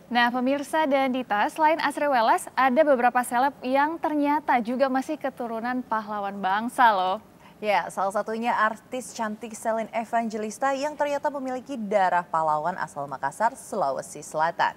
Nah, pemirsa dan Dita, selain Asri Welas, ada beberapa seleb yang ternyata juga masih keturunan pahlawan bangsa loh. Ya, salah satunya artis cantik Celine Evangelista yang ternyata memiliki darah pahlawan asal Makassar, Sulawesi Selatan.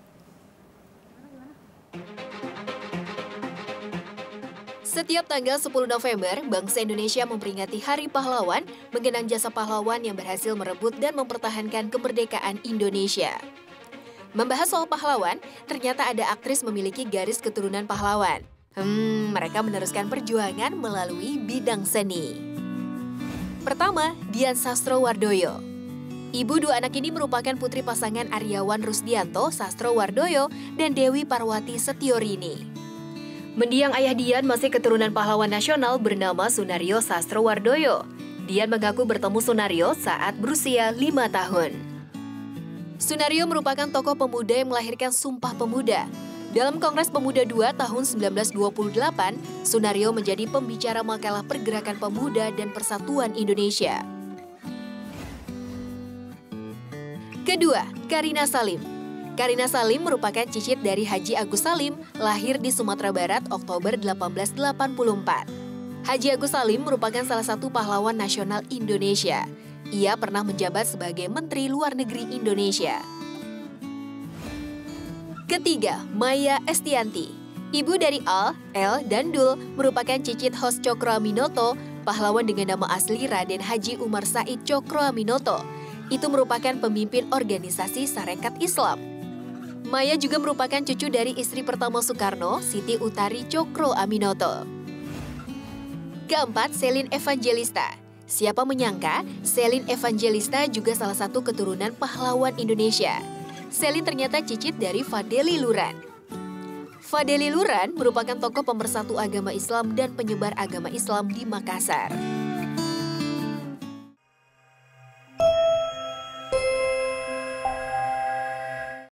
Setiap tanggal 10 November, bangsa Indonesia memperingati Hari Pahlawan, mengenang jasa pahlawan yang berhasil merebut dan mempertahankan kemerdekaan Indonesia. Membahas soal pahlawan, ternyata ada aktris memiliki garis keturunan pahlawan. Mereka meneruskan perjuangan melalui bidang seni. Pertama, Dian Sastrowardoyo. Ibu dua anak ini merupakan putri pasangan Aryawan Rusdianto Sastrowardoyo dan Dewi Parwati Setiorini. Mendiang ayah Dian masih keturunan pahlawan nasional bernama Sunario Sastrowardoyo. Dian mengaku bertemu Sunario saat berusia 5 tahun. Sunario merupakan tokoh pemuda yang melahirkan Sumpah Pemuda. Dalam Kongres Pemuda II tahun 1928, Sunario menjadi pembicara makalah Pergerakan Pemuda dan Persatuan Indonesia. Kedua, Karina Salim. Karina Salim merupakan cicit dari Haji Agus Salim, lahir di Sumatera Barat Oktober 1884. Haji Agus Salim merupakan salah satu pahlawan nasional Indonesia. Ia pernah menjabat sebagai Menteri Luar Negeri Indonesia. Ketiga, Maya Estianty. Ibu dari Al, El, dan Dul merupakan cicit Hos Cokroaminoto, pahlawan dengan nama asli Raden Haji Umar Said Cokroaminoto. Itu merupakan pemimpin organisasi Sarekat Islam. Maya juga merupakan cucu dari istri pertama Soekarno, Siti Utari Cokroaminoto. Keempat, Celine Evangelista. Siapa menyangka Celine Evangelista juga salah satu keturunan pahlawan Indonesia. Celine ternyata cicit dari Fadeli Luran. Fadeli Luran merupakan tokoh pemersatu agama Islam dan penyebar agama Islam di Makassar.